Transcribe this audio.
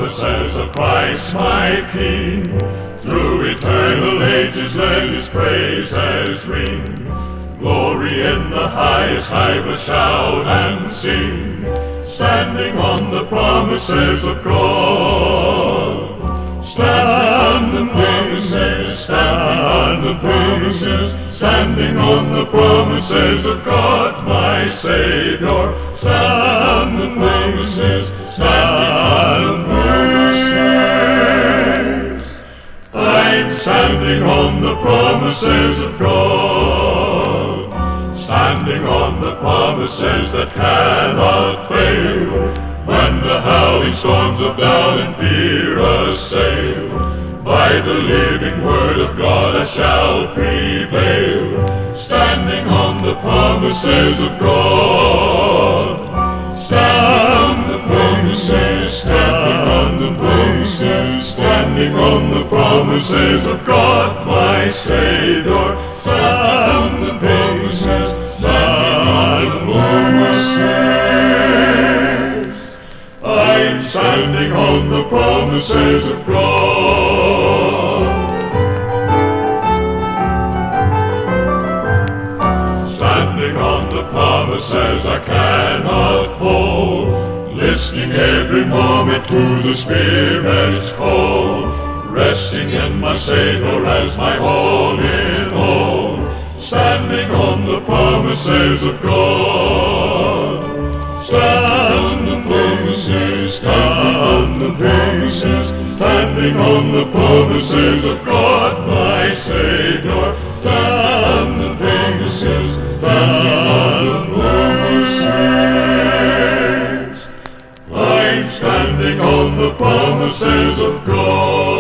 promises of Christ my King. Through eternal ages let His praises ring. Glory in the highest I will shout and sing, standing on the promises of God. Standing on the promises, standing on the promises, standing on the promises of God my Savior. Standing on the promises, standing on the promises. I'm standing on the promises of God, standing on the promises that cannot fail. When the howling storms of doubt and fear assail, by the living word of God I shall prevail. Standing on the promises of God, standing on the promises, standing on the promises, standing on the promises of God my Savior. Standing on the promises, standing on the promises. I'm standing on the promises of God. Standing on the promises I cannot hold, listening every moment to the Spirit's call, resting in my Savior as my all in all. Standing on the promises of God. Stand on the promises, stand on the promises, standing on the promises of God my Savior. Stand on the promises, standing on the promises. I'm standing on the promises of God.